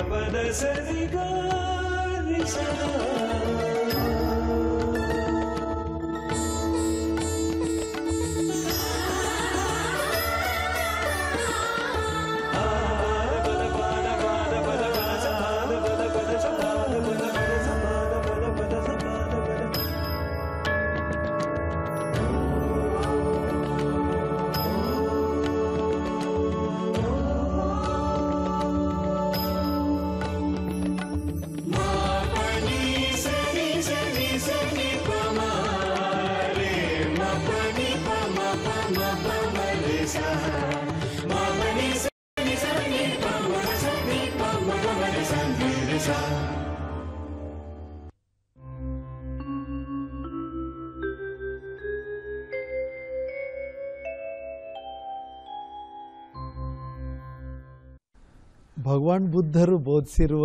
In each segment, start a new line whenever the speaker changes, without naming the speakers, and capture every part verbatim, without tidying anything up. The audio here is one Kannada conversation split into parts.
ಭಗವಾನ್ ಬುದ್ಧರು ಬೋಧಿಸಿರುವ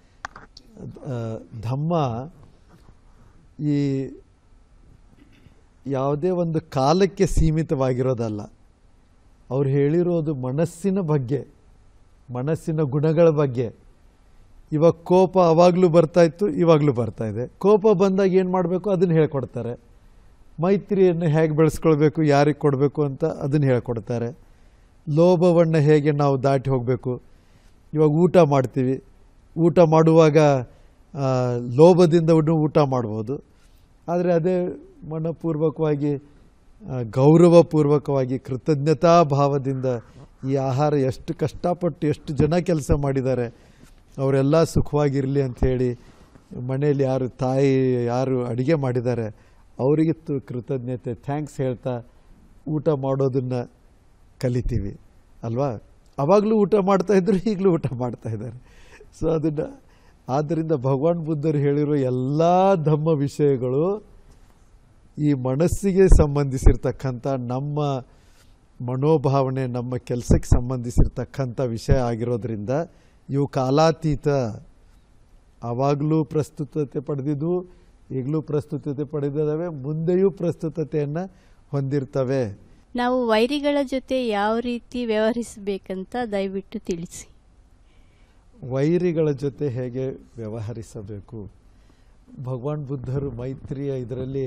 ಧಮ್ಮ ಈ ಯಾವುದೇ ಒಂದು ಕಾಲಕ್ಕೆ ಸೀಮಿತವಾಗಿರೋದಲ್ಲ. ಅವ್ರು ಹೇಳಿರೋದು ಮನಸ್ಸಿನ ಬಗ್ಗೆ, ಮನಸ್ಸಿನ ಗುಣಗಳ ಬಗ್ಗೆ. ಇವಾಗ ಕೋಪ ಅವಾಗಲೂ ಬರ್ತಾಯಿತ್ತು, ಇವಾಗಲೂ ಬರ್ತಾ ಇದೆ. ಕೋಪ ಬಂದಾಗ ಏನು ಮಾಡಬೇಕು ಅದನ್ನು ಹೇಳ್ಕೊಡ್ತಾರೆ. ಮೈತ್ರಿಯನ್ನು ಹೇಗೆ ಬೆಳೆಸ್ಕೊಳ್ಬೇಕು, ಯಾರಿಗೆ ಕೊಡಬೇಕು ಅಂತ ಅದನ್ನು ಹೇಳ್ಕೊಡ್ತಾರೆ. ಲೋಭವನ್ನು ಹೇಗೆ ನಾವು ದಾಟಿ ಹೋಗಬೇಕು. ಇವಾಗ ಊಟ ಮಾಡ್ತೀವಿ, ಊಟ ಮಾಡುವಾಗ ಲೋಭದಿಂದ ಊಟ ಮಾಡ್ಬೋದು. ಆದರೆ ಅದೇ ಮನಪೂರ್ವಕವಾಗಿ ಗೌರವಪೂರ್ವಕವಾಗಿ ಕೃತಜ್ಞತಾ ಭಾವದಿಂದ ಈ ಆಹಾರ ಎಷ್ಟು ಕಷ್ಟಪಟ್ಟು ಎಷ್ಟು ಜನ ಕೆಲಸ ಮಾಡಿದ್ದಾರೆ, ಅವರೆಲ್ಲ ಸುಖವಾಗಿರಲಿ ಅಂಥೇಳಿ ಮನೆಯಲ್ಲಿ ಯಾರು ತಾಯಿ ಯಾರು ಅಡುಗೆ ಮಾಡಿದ್ದಾರೆ ಅವರಿಗೆ ಕೃತಜ್ಞತೆ ಥ್ಯಾಂಕ್ಸ್ ಹೇಳ್ತಾ ಊಟ ಮಾಡೋದನ್ನು ಕಲಿತೀವಿ ಅಲ್ವಾ. ಆವಾಗಲೂ ಊಟ ಮಾಡ್ತಾಯಿದ್ರು, ಈಗಲೂ ಊಟ ಮಾಡ್ತಾಯಿದ್ದಾರೆ. ಸೊ ಅದನ್ನು ಆದ್ದರಿಂದ ಭಗವಾನ್ ಬುದ್ಧರು ಹೇಳಿರೋ ಎಲ್ಲ ಧಮ್ಮ ವಿಷಯಗಳು ಈ ಮನಸ್ಸಿಗೆ ಸಂಬಂಧಿಸಿರ್ತಕ್ಕಂಥ ನಮ್ಮ ಮನೋಭಾವನೆ, ನಮ್ಮ ಕೆಲಸಕ್ಕೆ ಸಂಬಂಧಿಸಿರ್ತಕ್ಕಂಥ ವಿಷಯ ಆಗಿರೋದ್ರಿಂದ ಇವು ಕಾಲಾತೀತ. ಆವಾಗಲೂ ಪ್ರಸ್ತುತತೆ ಪಡೆದಿದ್ದು, ಈಗಲೂ ಪ್ರಸ್ತುತತೆ ಪಡೆದಿದ್ದಾವೆ, ಮುಂದೆಯೂ ಪ್ರಸ್ತುತತೆಯನ್ನು ಹೊಂದಿರ್ತವೆ.
ನಾವು ವೈರಿಗಳ ಜೊತೆ ಯಾವ ರೀತಿ ವ್ಯವಹರಿಸಬೇಕಂತ ದಯವಿಟ್ಟು ತಿಳಿಸಿ.
ವೈರಿಗಳ ಜೊತೆ ಹೇಗೆ ವ್ಯವಹರಿಸಬೇಕು? ಭಗವಾನ್ ಬುದ್ಧರು ಮೈತ್ರಿಯ ಇದರಲ್ಲಿ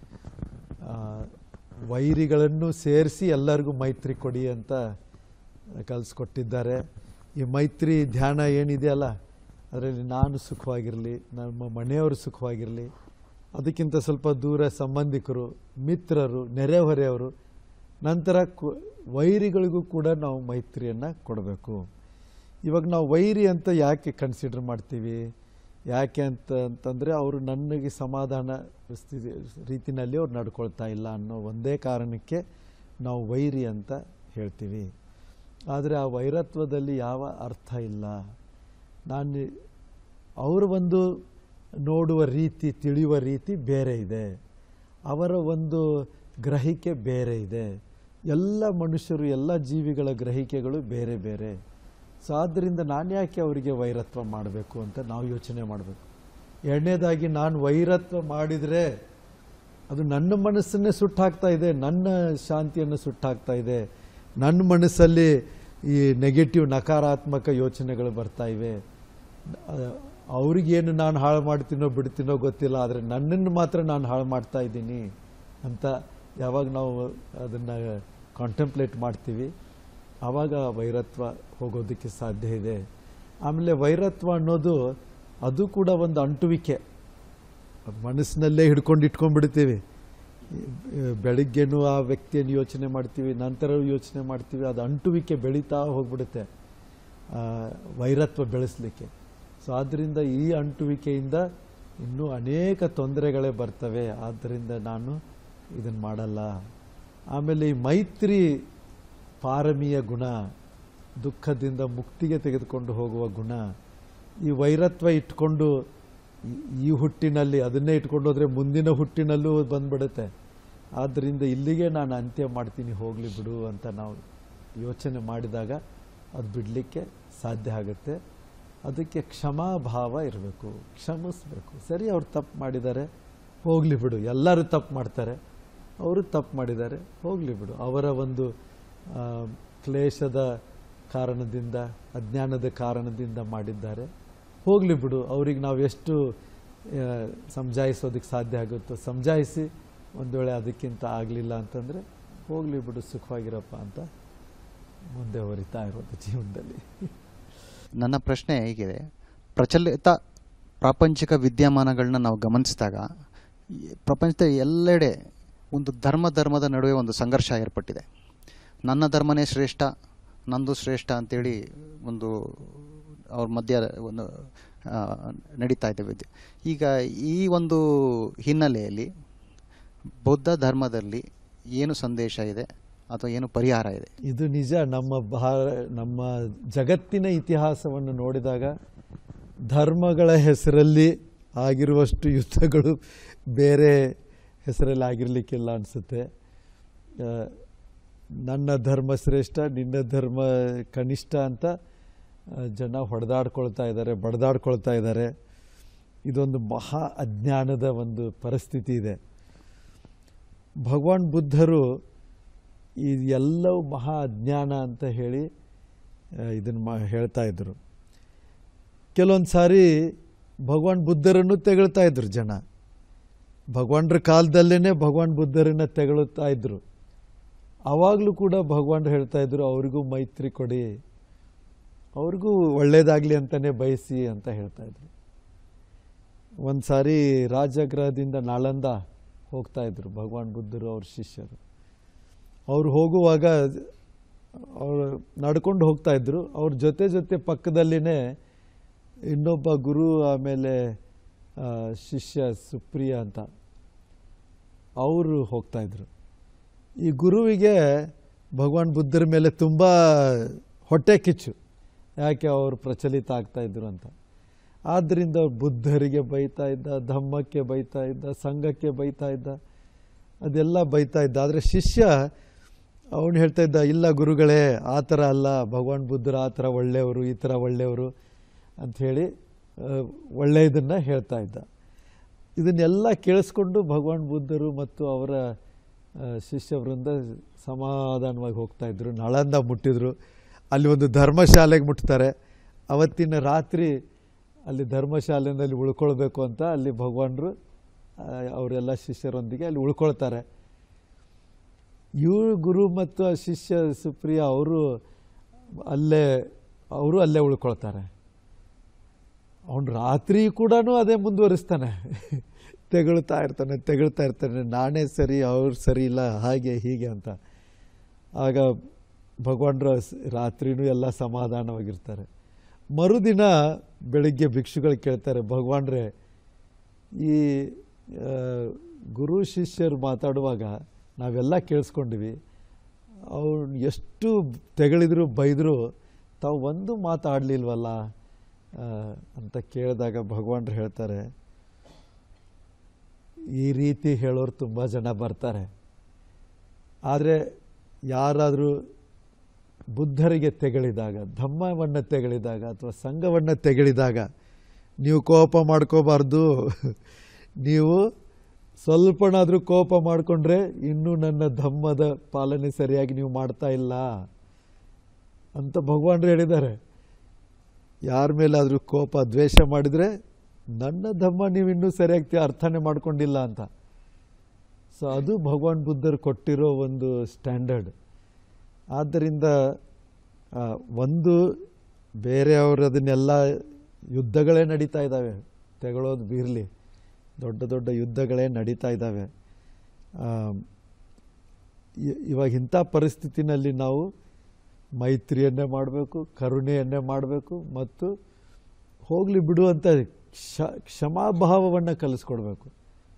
ವೈರಿಗಳನ್ನು ಸೇರಿಸಿ ಎಲ್ಲರಿಗೂ ಮೈತ್ರಿ ಕೊಡಿ ಅಂತ ಕಲಿಸ್ಕೊಟ್ಟಿದ್ದಾರೆ. ಈ ಮೈತ್ರಿ ಧ್ಯಾನ ಏನಿದೆಯಲ್ಲ ಅದರಲ್ಲಿ ನಾನು ಸುಖವಾಗಿರಲಿ, ನಮ್ಮ ಮನೆಯವರು ಸುಖವಾಗಿರಲಿ, ಅದಕ್ಕಿಂತ ಸ್ವಲ್ಪ ದೂರ ಸಂಬಂಧಿಕರು, ಮಿತ್ರರು, ನೆರೆಹೊರೆಯವರು, ನಂತರ ಕು ವೈರಿಗಳಿಗೂ ಕೂಡ ನಾವು ಮೈತ್ರಿಯನ್ನು ಕೊಡಬೇಕು. ಇವಾಗ ನಾವು ವೈರಿ ಅಂತ ಯಾಕೆ ಕನ್ಸಿಡರ್ ಮಾಡ್ತೀವಿ? ಯಾಕೆ ಅಂತ ಅಂತಂದರೆ ಅವರು ನನಗೆ ಸಮಾಧಾನ ಸ್ಥಿತಿ ರೀತಿಯಲ್ಲಿ ಅವ್ರು ನಡ್ಕೊಳ್ತಾ ಇಲ್ಲ ಅನ್ನೋ ಒಂದೇ ಕಾರಣಕ್ಕೆ ನಾವು ವೈರಿ ಅಂತ ಹೇಳ್ತೀವಿ. ಆದರೆ ಆ ವೈರತ್ವದಲ್ಲಿ ಯಾವ ಅರ್ಥ ಇಲ್ಲ. ನಾನು ಅವರ ಒಂದು ನೋಡುವ ರೀತಿ, ತಿಳಿಯುವ ರೀತಿ ಬೇರೆ ಇದೆ, ಅವರ ಒಂದು ಗ್ರಹಿಕೆ ಬೇರೆ ಇದೆ. ಎಲ್ಲ ಮನುಷ್ಯರು, ಎಲ್ಲ ಜೀವಿಗಳ ಗ್ರಹಿಕೆಗಳು ಬೇರೆ ಬೇರೆ. ಸೊ ಆದ್ದರಿಂದ ನಾನು ಯಾಕೆ ಅವರಿಗೆ ವೈರತ್ವ ಮಾಡಬೇಕು ಅಂತ ನಾವು ಯೋಚನೆ ಮಾಡಬೇಕು. ಎರಡನೇದಾಗಿ ನಾನು ವೈರತ್ವ ಮಾಡಿದರೆ ಅದು ನನ್ನ ಮನಸ್ಸನ್ನೇ ಸುಟ್ಟಾಕ್ತಾ ಇದೆ, ನನ್ನ ಶಾಂತಿಯನ್ನು ಸುಟ್ಟಾಕ್ತಾ ಇದೆ. ನನ್ನ ಮನಸ್ಸಲ್ಲಿ ಈ ನೆಗೆಟಿವ್ ನಕಾರಾತ್ಮಕ ಯೋಚನೆಗಳು ಬರ್ತಾ ಇವೆ. ಅವ್ರಿಗೇನು ನಾನು ಹಾಳು ಮಾಡ್ತೀನೋ ಬಿಡ್ತೀನೋ ಗೊತ್ತಿಲ್ಲ, ಆದರೆ ನನ್ನನ್ನು ಮಾತ್ರ ನಾನು ಹಾಳು ಮಾಡ್ತಾ ಇದ್ದೀನಿ ಅಂತ ಯಾವಾಗ ನಾವು ಅದನ್ನು ಕಾಂಟೆಂಪ್ಲೇಟ್ ಮಾಡ್ತೀವಿ ಆವಾಗ ವೈರತ್ವ ಹೋಗೋದಕ್ಕೆ ಸಾಧ್ಯ ಇದೆ. ಆಮೇಲೆ ವೈರತ್ವ ಅನ್ನೋದು ಅದು ಕೂಡ ಒಂದು ಅಂಟುವಿಕೆ. ಮನಸ್ಸಿನಲ್ಲೇ ಹಿಡ್ಕೊಂಡು ಇಟ್ಕೊಂಡ್ಬಿಡ್ತೀವಿ. ಬೆಳಿಗ್ಗೆನೂ ಆ ವ್ಯಕ್ತಿಯನ್ನು ಯೋಚನೆ ಮಾಡ್ತೀವಿ, ನಂತರ ಯೋಚನೆ ಮಾಡ್ತೀವಿ. ಅದು ಅಂಟುವಿಕೆ ಬೆಳೀತಾ ಹೋಗ್ಬಿಡುತ್ತೆ ವೈರತ್ವ ಬೆಳೆಸಲಿಕ್ಕೆ. ಸೊ ಆದ್ದರಿಂದ ಈ ಅಂಟುವಿಕೆಯಿಂದ ಇನ್ನೂ ಅನೇಕ ತೊಂದರೆಗಳೇ ಬರ್ತವೆ. ಆದ್ದರಿಂದ ನಾನು ಇದನ್ನು ಮಾಡಲ್ಲ. ಆಮೇಲೆ ಈ ಮೈತ್ರಿ ಪಾರಮಿಯ ಗುಣ, ದುಃಖದಿಂದ ಮುಕ್ತಿಗೆ ತೆಗೆದುಕೊಂಡು ಹೋಗುವ ಗುಣ. ಈ ವೈರತ್ವ ಇಟ್ಕೊಂಡು ಈ ಹುಟ್ಟಿನಲ್ಲಿ ಅದನ್ನೇ ಇಟ್ಕೊಂಡು ಹೋದರೆ ಮುಂದಿನ ಹುಟ್ಟಿನಲ್ಲೂ ಬಂದ್ಬಿಡುತ್ತೆ. ಆದ್ದರಿಂದ ಇಲ್ಲಿಗೆ ನಾನು ಅಂತ್ಯ ಮಾಡ್ತೀನಿ, ಹೋಗಲಿ ಬಿಡು ಅಂತ ನಾವು ಯೋಚನೆ ಮಾಡಿದಾಗ ಅದು ಬಿಡಲಿಕ್ಕೆ ಸಾಧ್ಯ ಆಗುತ್ತೆ. ಅದಕ್ಕೆ ಕ್ಷಮಾಭಾವ ಇರಬೇಕು, ಕ್ಷಮಿಸಬೇಕು. ಸರಿ, ಅವ್ರು ತಪ್ಪು ಮಾಡಿದ್ದಾರೆ, ಹೋಗಲಿ ಬಿಡು. ಎಲ್ಲರೂ ತಪ್ಪು ಮಾಡ್ತಾರೆ, ಅವರು ತಪ್ಪು ಮಾಡಿದ್ದಾರೆ, ಹೋಗಲಿ ಬಿಡು. ಅವರ ಒಂದು ಕ್ಲೇಶದ ಕಾರಣದಿಂದ, ಅಜ್ಞಾನದ ಕಾರಣದಿಂದ ಮಾಡಿದ್ದಾರೆ. ಹೋಗಲಿ ಬಿಡು, ಅವ್ರಿಗೆ ನಾವು ಎಷ್ಟು ಸಮಜಾಯಿಸೋದಕ್ಕೆ ಸಾಧ್ಯ ಆಗುತ್ತೋ ಸಮಜಾಯಿಸಿ, ಒಂದು ವೇಳೆ ಅದಕ್ಕಿಂತ ಆಗಲಿಲ್ಲ ಅಂತಂದರೆ ಹೋಗಲಿ ಬಿಡು, ಸುಖವಾಗಿರಪ್ಪ ಅಂತ ಮುಂದೆ ಹೊರಿತಾ ಇರೋದು ಜೀವನದಲ್ಲಿ.
ನನ್ನ ಪ್ರಶ್ನೆ ಹೀಗಿದೆ, ಪ್ರಚಲಿತ ಪ್ರಾಪಂಚಿಕ ವಿದ್ಯಮಾನಗಳನ್ನ ನಾವು ಗಮನಿಸಿದಾಗ ಪ್ರಪಂಚದ ಎಲ್ಲೆಡೆ ಒಂದು ಧರ್ಮ ಧರ್ಮದ ನಡುವೆ ಒಂದು ಸಂಘರ್ಷ ಏರ್ಪಟ್ಟಿದೆ. ನನ್ನ ಧರ್ಮನೇ ಶ್ರೇಷ್ಠ, ನಂದು ಶ್ರೇಷ್ಠ ಅಂತೇಳಿ ಒಂದು ಅವ್ರ ಮಧ್ಯ ಒಂದು ನಡೀತಾ ಇದೆ ವಿದ್ಯೆ. ಈಗ ಈ ಒಂದು ಹಿನ್ನೆಲೆಯಲ್ಲಿ ಬೌದ್ಧ ಧರ್ಮದಲ್ಲಿ ಏನು ಸಂದೇಶ ಇದೆ ಅಥವಾ ಏನು ಪರಿಹಾರ ಇದೆ?
ಇದು ನಿಜ. ನಮ್ಮ ಭಾ ನಮ್ಮ ಜಗತ್ತಿನ ಇತಿಹಾಸವನ್ನು ನೋಡಿದಾಗ ಧರ್ಮಗಳ ಹೆಸರಲ್ಲಿ ಆಗಿರುವಷ್ಟು ಯುದ್ಧಗಳು ಬೇರೆ ಹೆಸರಲ್ಲಿ ಆಗಿರಲಿಕ್ಕಿಲ್ಲ ಅನಿಸುತ್ತೆ. ನನ್ನ ಧರ್ಮ ಶ್ರೇಷ್ಠ, ನಿನ್ನ ಧರ್ಮ ಕನಿಷ್ಠ ಅಂತ ಜನ ಹೊಡೆದಾಡ್ಕೊಳ್ತಾ ಇದ್ದಾರೆ, ಬಡ್ದಾಡ್ಕೊಳ್ತಾ ಇದ್ದಾರೆ. ಇದೊಂದು ಮಹಾ ಅಜ್ಞಾನದ ಒಂದು ಪರಿಸ್ಥಿತಿ ಇದೆ. ಭಗವಾನ್ ಬುದ್ಧರು ಇದೆಲ್ಲವೂ ಮಹಾ ಅಜ್ಞಾನ ಅಂತ ಹೇಳಿ ಇದನ್ನು ಮಾ ಹೇಳ್ತಾ ಇದ್ದರು. ಕೆಲವೊಂದು ಸಾರಿ ಭಗವಾನ್ ಬುದ್ಧರನ್ನು ತೆಗಳ್ತಾ ಇದ್ರು ಜನ. ಭಗವಾನ್ರ ಕಾಲದಲ್ಲೇ ಭಗವಾನ್ ಬುದ್ಧರನ್ನ ತೆಗಳುತ್ತಾ ಇದ್ರು. ಆವಾಗಲೂ ಕೂಡ ಭಗವಾನ್ ಹೇಳ್ತಾ ಇದ್ರು, ಅವರಿಗೂ ಮೈತ್ರಿ ಕೊಡಿ, ಅವ್ರಿಗೂ ಒಳ್ಳೇದಾಗಲಿ ಅಂತಲೇ ಬಯಸಿ ಅಂತ ಹೇಳ್ತಾ ಇದ್ರು. ಒಂದು ಸಾರಿ ರಾಜಗೃಹದಿಂದ ನಾಳಂದ ಹೋಗ್ತಾ ಇದ್ರು ಭಗವಾನ್ ಬುದ್ಧರು ಅವ್ರ ಶಿಷ್ಯರು. ಅವ್ರು ಹೋಗುವಾಗ ಅವರು ನಡ್ಕೊಂಡು ಹೋಗ್ತಾ ಇದ್ರು. ಅವ್ರ ಜೊತೆ ಜೊತೆ ಪಕ್ಕದಲ್ಲಿನೇ ಇನ್ನೊಬ್ಬ ಗುರು, ಆಮೇಲೆ ಶಿಷ್ಯ ಸುಪ್ರಿಯ ಅಂತ ಅವರು ಹೋಗ್ತಾ ಇದ್ರು. ಈ ಗುರುವಿಗೆ ಭಗವಾನ್ ಬುದ್ಧರ ಮೇಲೆ ತುಂಬ ಹೊಟ್ಟೆ ಕಿಚ್ಚು, ಯಾಕೆ ಅವರು ಪ್ರಚಲಿತ ಆಗ್ತಾ ಇದ್ರು ಅಂತ. ಆದ್ದರಿಂದ ಬುದ್ಧರಿಗೆ ಬೈತಾ ಇದ್ದ, ಧಮ್ಮಕ್ಕೆ ಬೈತಾ ಇದ್ದ, ಸಂಘಕ್ಕೆ ಬೈತಾ ಇದ್ದ, ಅದೆಲ್ಲ ಬೈತಾ ಇದ್ದ. ಆದರೆ ಶಿಷ್ಯ ಅವನು ಹೇಳ್ತಾ ಇದ್ದ, ಇಲ್ಲ ಗುರುಗಳೇ, ಆ ಥರ ಅಲ್ಲ, ಭಗವಾನ್ ಬುದ್ಧರು ಆ ಥರ ಒಳ್ಳೆಯವರು, ಈ ಥರ ಒಳ್ಳೆಯವರು ಅಂಥೇಳಿ ಒಳ್ಳೆಯದನ್ನು ಹೇಳ್ತಾ ಇದ್ದ. ಇದನ್ನೆಲ್ಲ ಕೇಳಿಸ್ಕೊಂಡು ಭಗವಾನ್ ಬುದ್ಧರು ಮತ್ತು ಅವರ ಶಿಷ್ಯವೃಂದ ಸಮಾಧಾನವಾಗಿ ಹೋಗ್ತಾ ಇದ್ರು. ನಳಂದ ಮುಟ್ಟಿದ್ರು. ಅಲ್ಲಿ ಒಂದು ಧರ್ಮಶಾಲೆಗೆ ಮುಟ್ತಾರೆ. ಅವತ್ತಿನ ರಾತ್ರಿ ಅಲ್ಲಿ ಧರ್ಮಶಾಲೆಯಲ್ಲಿ ಉಳ್ಕೊಳ್ಬೇಕು ಅಂತ ಅಲ್ಲಿ ಭಗವಾನರು ಅವರೆಲ್ಲ ಶಿಷ್ಯರೊಂದಿಗೆ ಅಲ್ಲಿ ಉಳ್ಕೊಳ್ತಾರೆ. ಇವರು ಗುರು ಮತ್ತು ಆ ಶಿಷ್ಯ ಸುಪ್ರಿಯ ಅವರು ಅಲ್ಲೇ ಅವರು ಅಲ್ಲೇ ಉಳ್ಕೊಳ್ತಾರೆ. ಅವನು ರಾತ್ರಿ ಕೂಡ ಅದೇ ಮುಂದುವರಿಸ್ತಾನೆ, ತೆಗಳ್ತಾ ಇರ್ತಾನೆ ತೆಗಳ್ತಾ ಇರ್ತಾನೆ ನಾನೇ ಸರಿ, ಅವ್ರು ಸರಿ ಇಲ್ಲ, ಹಾಗೆ ಹೀಗೆ ಅಂತ. ಆಗ ಭಗವಾನ್ರ ರಾತ್ರಿನೂ ಎಲ್ಲ ಸಮಾಧಾನವಾಗಿರ್ತಾರೆ. ಮರುದಿನ ಬೆಳಿಗ್ಗೆ ಭಿಕ್ಷುಗಳು ಕೇಳ್ತಾರೆ, ಭಗವಾನ್ರೆ, ಈ ಗುರು ಶಿಷ್ಯರು ಮಾತಾಡುವಾಗ ನಾವೆಲ್ಲ ಕೇಳಿಸ್ಕೊಂಡಿವಿ, ಅವ್ರು ಎಷ್ಟು ತೆಗಳಿದ್ರು ಬೈದರು, ತಾವು ಒಂದು ಮಾತಾಡಲಿಲ್ವಲ್ಲ ಅಂತ ಕೇಳಿದಾಗ ಭಗವಾನ್ರು ಹೇಳ್ತಾರೆ, ಈ ರೀತಿ ಹೇಳೋರು ತುಂಬ ಜನ ಬರ್ತಾರೆ, ಆದರೆ ಯಾರಾದರೂ ಬುದ್ಧರಿಗೆ ತೆಗಳಿದಾಗ, ಧಮ್ಮವನ್ನು ತೆಗಳಿದಾಗ ಅಥವಾ ಸಂಘವನ್ನು ತೆಗಳಿದಾಗ ನೀವು ಕೋಪ ಮಾಡ್ಕೋಬಾರ್ದು. ನೀವು ಸ್ವಲ್ಪನಾದರೂ ಕೋಪ ಮಾಡಿಕೊಂಡ್ರೆ ಇನ್ನೂ ನನ್ನ ಧಮ್ಮದ ಪಾಲನೆ ಸರಿಯಾಗಿ ನೀವು ಮಾಡ್ತಾ ಇಲ್ಲ ಅಂತ ಭಗವಾನ್ರು ಹೇಳಿದ್ದಾರೆ. ಯಾರ ಮೇಲಾದರೂ ಕೋಪ ದ್ವೇಷ ಮಾಡಿದರೆ ನನ್ನ ಧಮ್ಮ ನೀವು ಇನ್ನೂ ಸರಿಯಾಗಿ ಅರ್ಥನೇ ಮಾಡ್ಕೊಂಡಿಲ್ಲ ಅಂತ. ಸೊ ಅದು ಭಗವಾನ್ ಬುದ್ಧರು ಕೊಟ್ಟಿರೋ ಒಂದು ಸ್ಟ್ಯಾಂಡರ್ಡ್. ಆದ್ದರಿಂದ ಒಂದು ಬೇರೆಯವರು ಅದನ್ನೆಲ್ಲ ಯುದ್ಧಗಳೇ ನಡೀತಾ ಇದ್ದಾವೆ, ತೆಗಳೋದು ಬೀರಲಿ, ದೊಡ್ಡ ದೊಡ್ಡ ಯುದ್ಧಗಳೇ ನಡೀತಾ ಇದ್ದಾವೆ. ಇವಾಗ ಇಂಥ ಪರಿಸ್ಥಿತಿನಲ್ಲಿ ನಾವು ಮೈತ್ರಿಯನ್ನೇ ಮಾಡಬೇಕು, ಕರುಣೆಯನ್ನೇ ಮಾಡಬೇಕು ಮತ್ತು ಹೋಗಲಿ ಬಿಡುವಂಥ ಕ್ಷ ಕ್ಷಮಾಭಾವವನ್ನು ಕಲಿಸ್ಕೊಡ್ಬೇಕು.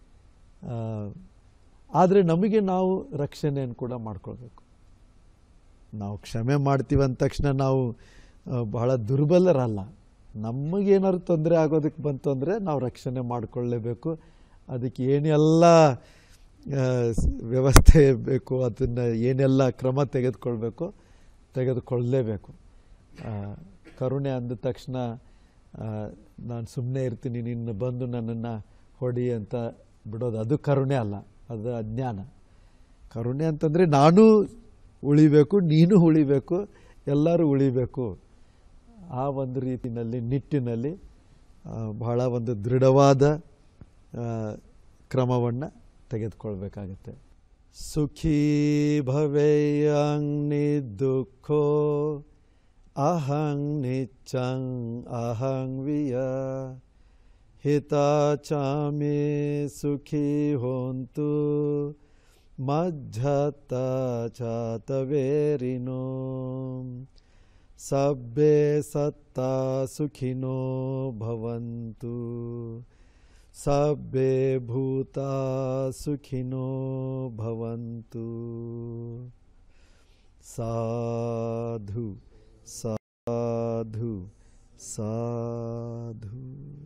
ಆದರೆ ನಮಗೆ ನಾವು ರಕ್ಷಣೆಯನ್ನು ಕೂಡ ಮಾಡ್ಕೊಳ್ಬೇಕು. ನಾವು ಕ್ಷಮೆ ಮಾಡ್ತೀವಿ ಅಂದ ತಕ್ಷಣ ನಾವು ಬಹಳ ದುರ್ಬಲರಲ್ಲ. ನಮಗೇನಾದ್ರು ತೊಂದರೆ ಆಗೋದಕ್ಕೆ ಬಂತು ಅಂದರೆ ನಾವು ರಕ್ಷಣೆ ಮಾಡಿಕೊಳ್ಳಲೇಬೇಕು. ಅದಕ್ಕೆ ಏನೆಲ್ಲ ವ್ಯವಸ್ಥೆ ಬೇಕು, ಅದನ್ನು ಏನೆಲ್ಲ ಕ್ರಮ ತೆಗೆದುಕೊಳ್ಬೇಕು ತೆಗೆದುಕೊಳ್ಳಲೇಬೇಕು. ಕರುಣೆ ಅಂದ ತಕ್ಷಣ ನಾನು ಸುಮ್ಮನೆ ಇರ್ತೀನಿ, ನಿನ್ನ ಬಂದು ನನ್ನನ್ನು ಹೊಡಿ ಅಂತ ಬಿಡೋದು, ಅದು ಕರುಣೆ ಅಲ್ಲ, ಅದು ಅಜ್ಞಾನ. ಕರುಣೆ ಅಂತಂದರೆ ನಾನು ಉಳಿಬೇಕು, ನೀನು ಉಳಿಬೇಕು, ಎಲ್ಲರೂ ಉಳಿಬೇಕು. ಆ ಒಂದು ರೀತಿಯಲ್ಲಿ ನಿಟ್ಟಿನಲ್ಲಿ ಬಹಳ ಒಂದು ದೃಢವಾದ ಕ್ರಮವನ್ನು ತೆಗೆದುಕೊಳ್ಬೇಕಾಗತ್ತೆ. ಸುಖೀ ಭವೇಯಂ ನಿದುಃಖೋ ಅಹಂ ನಿಚ್ಚಂ ಅಹಂ ವಿಯ ಹಿತಾಚಾಮೇ ಸುಖೀ ಹೋಂತು ಮಜ್ಜತ ಚಾತವೇರಿನೋ ಸಬ್ಬೆ ಸತ್ತಾ ಸುಖಿನೋ ಭವಂತು ಸಬ್ಬೆ ಭೂತಾ ಸುಖಿನೋ ಭವಂತು. ಸಾಧು ಸಾಧು ಸಾಧು.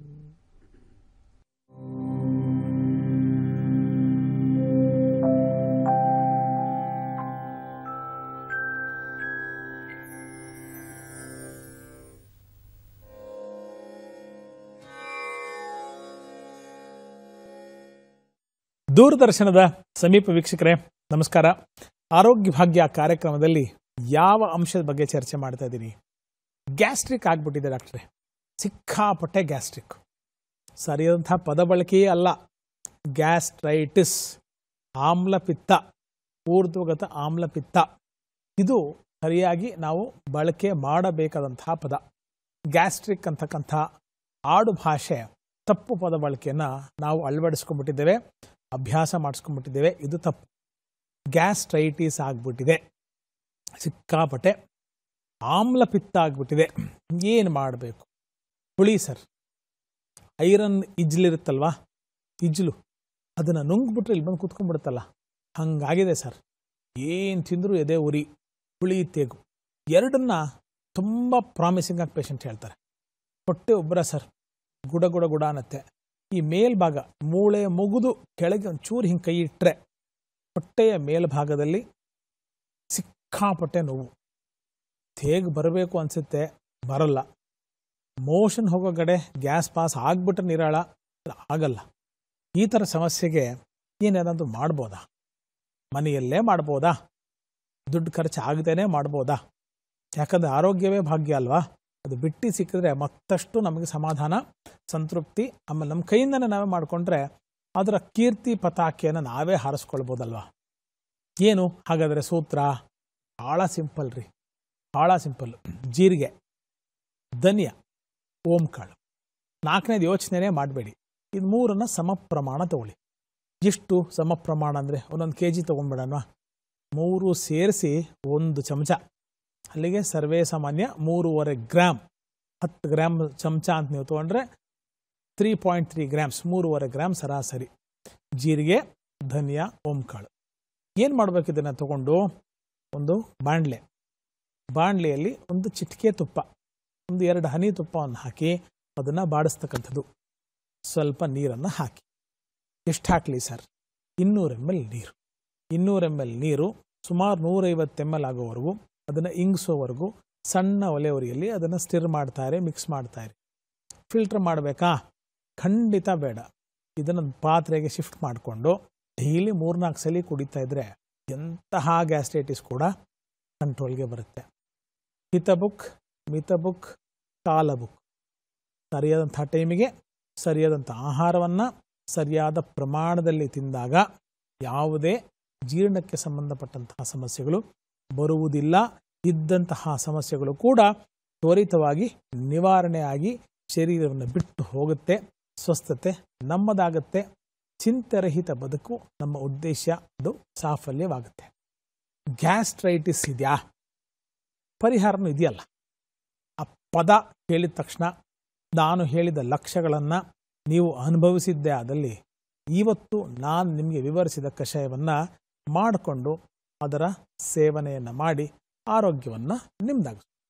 ದೂರದರ್ಶನದ ಸಮೀಪ ವೀಕ್ಷಕರೇ ನಮಸ್ಕಾರ. ಆರೋಗ್ಯ ಭಾಗ್ಯ ಕಾರ್ಯಕ್ರಮದಲ್ಲಿ ಯಾವ ಅಂಶದ ಬಗ್ಗೆ ಚರ್ಚೆ ಮಾಡ್ತಾ ಇದ್ದೀನಿ? ಗ್ಯಾಸ್ಟ್ರಿಕ್ ಆಗ್ಬಿಟ್ಟಿದೆ ಡಾಕ್ಟ್ರೆ, ಸಿಕ್ಕಾಪಟ್ಟೆ ಗ್ಯಾಸ್ಟ್ರಿಕ್. ಸರಿಯಾದಂಥ ಪದ ಬಳಕೆಯೇ ಅಲ್ಲ, ಗ್ಯಾಸ್ಟ್ರೈಟಿಸ್, ಆಮ್ಲಪಿತ್ತ, ಊರ್ಧ್ವಗತ ಆಮ್ಲಪಿತ್ತ. ಇದು ಸರಿಯಾಗಿ ನಾವು ಬಳಕೆ ಮಾಡಬೇಕಾದಂತಹ ಪದ. ಗ್ಯಾಸ್ಟ್ರಿಕ್ ಅಂತಕ್ಕಂಥ ಆಡು ಭಾಷೆ ತಪ್ಪು ಪದ ಬಳಕೆಯನ್ನು ನಾವು ಅಳವಡಿಸ್ಕೊಂಡ್ಬಿಟ್ಟಿದ್ದೇವೆ, ಅಭ್ಯಾಸ ಮಾಡಿಸ್ಕೊಂಡ್ಬಿಟ್ಟಿದ್ದೇವೆ. ಇದು ತಪ್ಪು. ಗ್ಯಾಸ್ಟ್ರೈಟಿಸ್ ಆಗ್ಬಿಟ್ಟಿದೆ, ಸಿಕ್ಕಾಪಟ್ಟೆ ಆಮ್ಲಪಿತ್ತ ಆಗ್ಬಿಟ್ಟಿದೆ. ಏನು ಮಾಡಬೇಕು? ಹುಳಿ ಸರ್, ಐರನ್ ಇಜ್ಲಿರುತ್ತಲ್ವಾ, ಇಜ್ಲು, ಅದನ್ನು ನುಂಗ್ಬಿಟ್ರೆ ಇಲ್ಲಿ ಬಂದು ಕೂತ್ಕೊಂಡ್ಬಿಡುತ್ತಲ್ಲ, ಹಂಗಾಗಿದೆ ಸರ್. ಏನು ತಿಂದರೂ ಎದೆ ಉರಿ, ಹುಳಿ ತೇಗು. ಎರಡನ್ನ ತುಂಬ ಪ್ರಾಮಿಸಿಂಗ್ ಆಗಿ ಪೇಷಂಟ್ ಹೇಳ್ತಾರೆ. ಹೊಟ್ಟೆ ಉಬ್ಬರ ಸರ್, ಗುಡ ಗುಡ ಗುಡ ಅನ್ನತ್ತೆ. ಈ ಮೇಲ್ಭಾಗ ಮೂಳೆ ಮುಗಿದು ಕೆಳಗೆ ಒಂಚೂರು ಹಿಂಗೆ ಕೈ ಇಟ್ಟರೆ ಹೊಟ್ಟೆಯ ಮೇಲ್ಭಾಗದಲ್ಲಿ ಸಿಕ್ಕಾಪಟ್ಟೆ ನೋವು. ತೇಗ್ ಬರಬೇಕು ಅನಿಸುತ್ತೆ, ಬರಲ್ಲ. ಮೋಷನ್ ಹೋಗೋ ಕಡೆ ಗ್ಯಾಸ್ ಪಾಸ್ ಆಗ್ಬಿಟ್ರೆ ನಿರಾಳ, ಆಗಲ್ಲ. ಈ ಥರ ಸಮಸ್ಯೆಗೆ ಏನೇನಾದರೂ ಮಾಡ್ಬೋದಾ? ಮನೆಯಲ್ಲೇ ಮಾಡ್ಬೋದಾ? ದುಡ್ಡು ಖರ್ಚು ಆಗದೇನೆ ಮಾಡ್ಬೋದಾ? ಯಾಕಂದರೆ ಆರೋಗ್ಯವೇ ಭಾಗ್ಯ ಅಲ್ವಾ. ಅದು ಬಿಟ್ಟು ಸಿಕ್ಕಿದ್ರೆ ಮತ್ತಷ್ಟು ನಮಗೆ ಸಮಾಧಾನ, ಸಂತೃಪ್ತಿ. ಆಮೇಲೆ ನಮ್ಮ ಕೈಯಿಂದನೇ ನಾವೇ ಮಾಡಿಕೊಂಡ್ರೆ ಅದರ ಕೀರ್ತಿ ಪತಾಕೆಯನ್ನು ನಾವೇ ಹಾರಿಸ್ಕೊಳ್ಬೋದಲ್ವಾ. ಏನು ಹಾಗಾದರೆ ಸೂತ್ರ? ಭಾಳ ಸಿಂಪಲ್ ರೀ, ಭಾಳ ಸಿಂಪಲ್ಲು. ಜೀರಿಗೆ, ಧನಿಯಾ, ಓಂಕಾಳು, ನಾಲ್ಕನೇದು ಯೋಚನೆನೇ ಮಾಡಬೇಡಿ. ಇದು ಮೂರನ್ನು ಸಮ ಪ್ರಮಾಣ ತಗೊಳ್ಳಿ. ಎಷ್ಟು ಸಮ ಪ್ರಮಾಣ ಅಂದರೆ ಒಂದೊಂದು ಕೆ ಜಿ ತೊಗೊಂಡ್ಬಿಡೋಣ. ಮೂರು ಸೇರಿಸಿ ಒಂದು ಚಮಚ, ಅಲ್ಲಿಗೆ ಸರ್ವೇ ಸಾಮಾನ್ಯ ಮೂರುವರೆ ಗ್ರಾಮ್. ಹತ್ತು ಗ್ರಾಮ್ ಚಮಚ ಅಂತ ನೀವು ತೊಗೊಂಡ್ರೆ ತ್ರೀ ಪಾಯಿಂಟ್ ತ್ರೀ ಗ್ರಾಮ್ಸ್, ಮೂರುವರೆ ಗ್ರಾಮ್ ಸರಾಸರಿ. ಜೀರಿಗೆ, ಧನಿಯಾ, ಓಂಕಾಳು. ಏನು ಮಾಡಬೇಕು? ಇದನ್ನು ತಗೊಂಡು ಒಂದು ಬಾಣಲೆ, ಬಾಣಲೆಯಲ್ಲಿ ಒಂದು ಚಿಟಿಕೆ ತುಪ್ಪ, ಒಂದು ಎರಡು ಹನಿ ತುಪ್ಪವನ್ನು ಹಾಕಿ ಅದನ್ನು ಬಾಡಿಸ್ತಕ್ಕಂಥದ್ದು. ಸ್ವಲ್ಪ ನೀರನ್ನು ಹಾಕಿ. ಎಷ್ಟು ಹಾಕಲಿ ಸರ್? ಇನ್ನೂರು ಎಮ್ ಎಲ್ ನೀರು. ಇನ್ನೂರು ಎಮ್ ಎಲ್ ನೀರು ಸುಮಾರು ನೂರೈವತ್ತು ಎಮ್ ಎಲ್ ಆಗೋವರೆಗೂ ಅದನ್ನು ಇಂಗಿಸೋವರೆಗೂ ಸಣ್ಣ ಒಲೆ ಉರಿಯಲ್ಲಿ ಅದನ್ನು ಸ್ಟಿರ್ ಮಾಡ್ತಾರೆ, ಮಿಕ್ಸ್ ಮಾಡ್ತಾರೆ. ಫಿಲ್ಟರ್ ಮಾಡಬೇಕಾ? ಖಂಡಿತ ಬೇಡ. ಇದನ್ನು ಪಾತ್ರೆಗೆ ಶಿಫ್ಟ್ ಮಾಡಿಕೊಂಡು ಡೈಲಿ ಮೂರ್ನಾಲ್ಕು ಸಲ ಕುಡಿತಾ ಇದ್ದರೆ ಎಂತಹ ಗ್ಯಾಸ್ಟ್ರೈಟಿಸ್ ಕೂಡ ಕಂಟ್ರೋಲ್ಗೆ ಬರುತ್ತೆ. ಹಿತಬುಕ್, ಮಿತಬುಕ್, ಕಾಲಬುಕ್. ಸರಿಯಾದಂಥ ಟೈಮಿಗೆ ಸರಿಯಾದಂಥ ಆಹಾರವನ್ನು ಸರಿಯಾದ ಪ್ರಮಾಣದಲ್ಲಿ ತಿಂದಾಗ ಯಾವುದೇ ಜೀರ್ಣಕ್ಕೆ ಸಂಬಂಧಪಟ್ಟಂತಹ ಸಮಸ್ಯೆಗಳು ಬರುವುದಿಲ್ಲ. ಇದ್ದಂತಹ ಸಮಸ್ಯೆಗಳು ಕೂಡ ತ್ವರಿತವಾಗಿ ನಿವಾರಣೆ ಆಗಿ ಶರೀರವನ್ನು ಬಿಟ್ಟು ಹೋಗುತ್ತೆ. ಸ್ವಸ್ಥತೆ ನಮ್ಮದಾಗತ್ತೆ. ಚಿಂತೆರಹಿತ ಬದುಕು ನಮ್ಮ ಉದ್ದೇಶ, ಅದು ಸಾಫಲ್ಯವಾಗುತ್ತೆ. ಗ್ಯಾಸ್ಟ್ರೈಟಿಸ್ ಇದೆಯಾ? ಪರಿಹಾರನೂ ಇದೆಯಲ್ಲ. ಆ ಪದ ಹೇಳಿದ ತಕ್ಷಣ ನಾನು ಹೇಳಿದ ಲಕ್ಷ್ಯಗಳನ್ನು ನೀವು ಅನುಭವಿಸಿದ್ದೇ ಆದಲ್ಲಿ ಇವತ್ತು ನಾನು ನಿಮಗೆ ವಿವರಿಸಿದ ಕಷಾಯವನ್ನು ಮಾಡಿಕೊಂಡು ಅದರ ಸೇವನೆಯನ್ನು ಮಾಡಿ ಆರೋಗ್ಯವನ್ನು ನಿಮ್ಮದಾಗಿಸಿ.